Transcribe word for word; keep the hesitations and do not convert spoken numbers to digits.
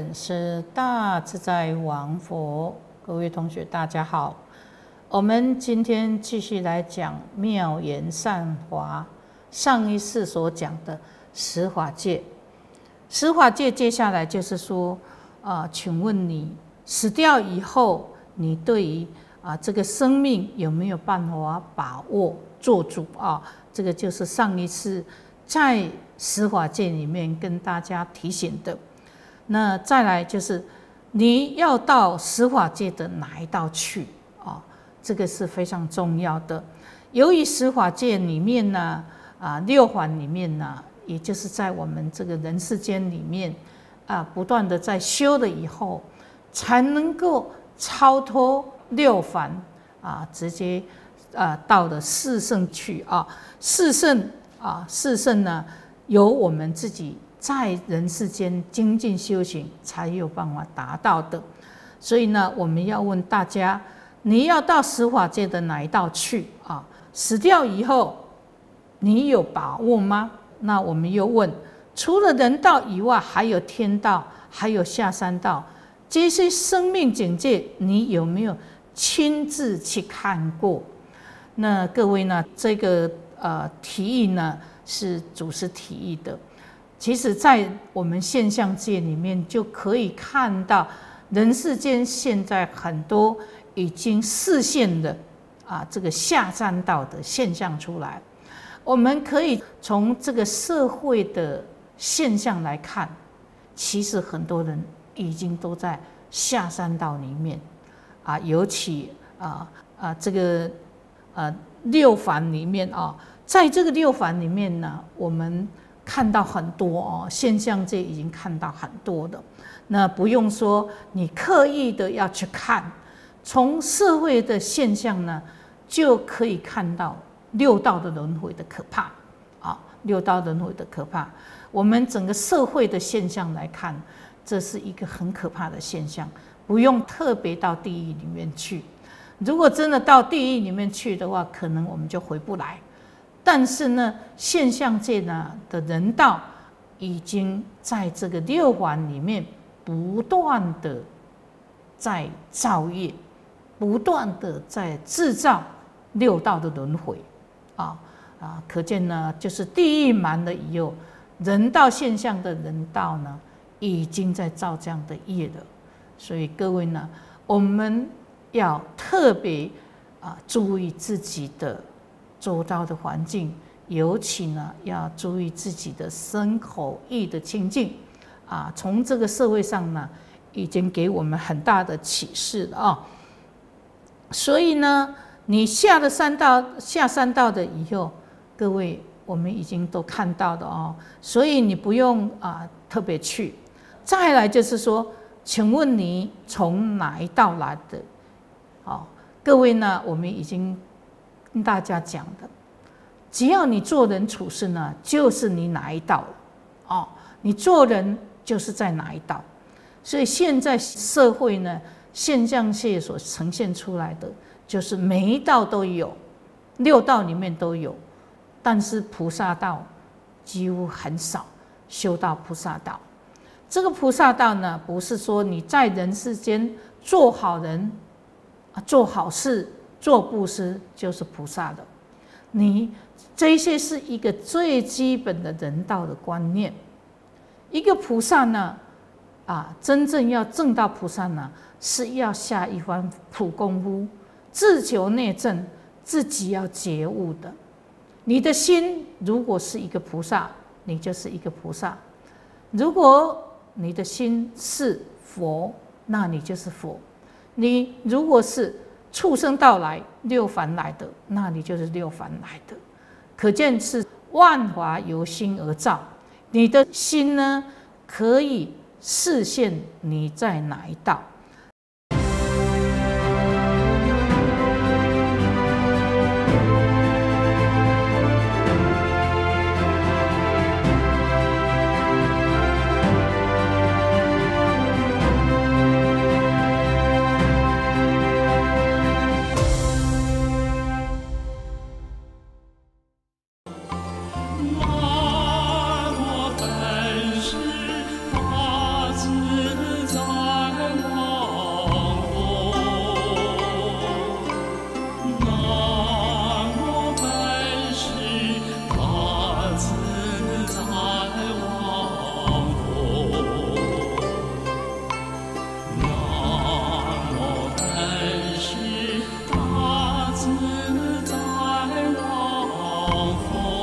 本师大自在王佛，各位同学大家好。我们今天继续来讲妙言善华，上一次所讲的十法界。十法界接下来就是说，啊、呃，请问你死掉以后，你对于啊这个生命有没有办法把握做主啊？这个就是上一次在十法界里面跟大家提醒的。那再来就是你要到十法界的哪一道去啊？这个是非常重要的。由于十法界里面呢，啊六环里面呢，也就是在我们这个人世间里面啊，不断的在修了以后，才能够超脱六凡啊，直接啊到了四圣去啊。四圣啊，四圣呢，由我们自己在人世间精进修行才有办法达到的。所以呢，我们要问大家，你要到十法界的哪一道去啊？死掉以后，你有把握吗？那我们又问，除了人道以外，还有天道，还有下三道，这些生命境界，你有没有亲自去看过？那各位呢，这个呃提议呢，是祖师提议的。其实，在我们现象界里面，就可以看到人世间现在很多已经示现的啊，这个下三道的现象出来。我们可以从这个社会的现象来看，其实很多人已经都在下三道里面啊，尤其啊啊这个呃六凡里面啊，在这个六凡里面呢，我们看到很多哦，现象界已经看到很多的，那不用说你刻意的要去看，从社会的现象呢，就可以看到六道的轮回的可怕啊，六道轮回的可怕。我们整个社会的现象来看，这是一个很可怕的现象，不用特别到地狱里面去。如果真的到地狱里面去的话，可能我们就回不来。但是呢，现象界呢的人道已经在这个六环里面不断的在造业，不断的在制造六道的轮回啊啊！可见呢，就是地狱满了以后，人道现象的人道呢，已经在造这样的业了。所以各位呢，我们要特别啊注意自己的周遭的环境，尤其呢要注意自己的身口意的清净啊。从这个社会上呢，已经给我们很大的启示了啊。所以呢，你下了三道，下三道的以后，各位我们已经都看到的哦，所以你不用啊特别去。再来就是说，请问你从哪一道来的？好，各位呢，我们已经跟大家讲的，只要你做人处事呢，就是你哪一道哦，你做人就是在哪一道。所以现在社会呢，现象界所呈现出来的，就是每一道都有，六道里面都有，但是菩萨道几乎很少修到菩萨道。这个菩萨道呢，不是说你在人世间做好人、做好事、做布施就是菩萨的，你这些是一个最基本的人道的观念。一个菩萨呢，啊，真正要证到菩萨呢，是要下一番苦功夫，自求内证，自己要觉悟的。你的心如果是一个菩萨，你就是一个菩萨；如果你的心是佛，那你就是佛；你如果是畜生道来六凡来的，那你就是六凡来的。可见是万法由心而造，你的心呢，可以示现你在哪一道。 我本是大自佛。